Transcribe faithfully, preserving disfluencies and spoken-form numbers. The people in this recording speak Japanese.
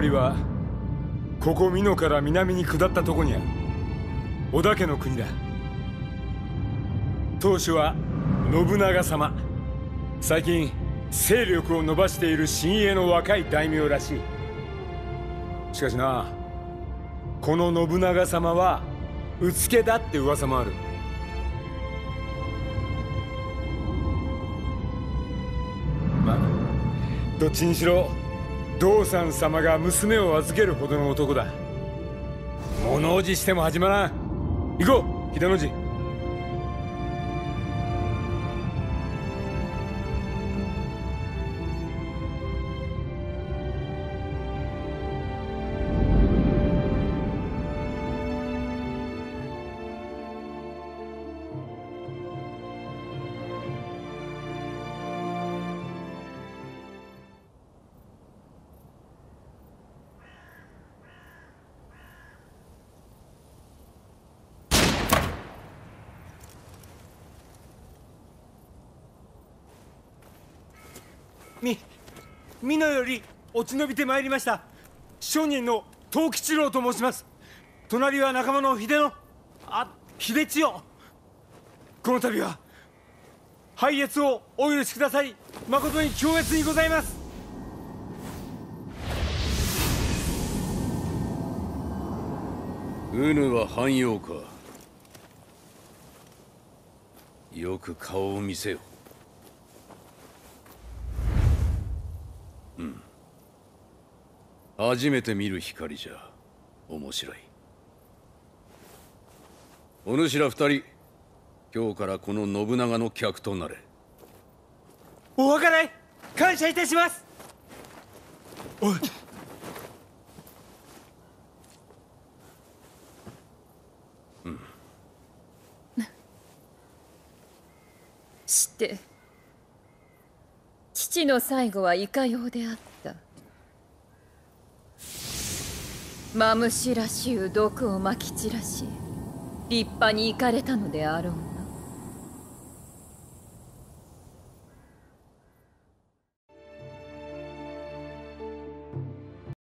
りはここ美濃から南に下ったとこにある織田家の国だ。当主は信長様。最近勢力を伸ばしている新鋭の若い大名らしい。しかしな、この信長様はうつけだって噂もある。まあどっちにしろ道三様が娘を預けるほどの男だ。物おじしても始まらん。行こう秀の字。み、美濃より落ち延びてまいりました商人の藤吉郎と申します。隣は仲間の秀野、あ、秀千代。この度は拝謁をお許しください。誠に恐悦にございます。 うぬは藩陽か。よく顔を見せよ。うん。初めて見る光じゃ面白い。お主ら二人、今日からこの信長の客となれ。 お計らい感謝いたします。おい、 うん。 して父の最後はいかようであった。マムシらしゅう毒をまき散らし立派に行かれたのであろう。